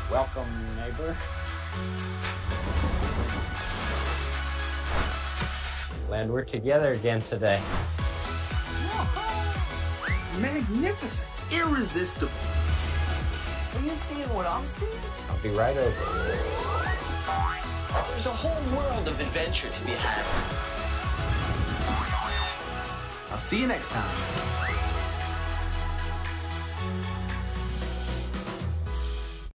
Welcome, neighbor. Glad we're together again today. Whoa. Magnificent. Irresistible. Are you seeing what I'm seeing? I'll be right over. There's a whole world of adventure to be had. I'll see you next time.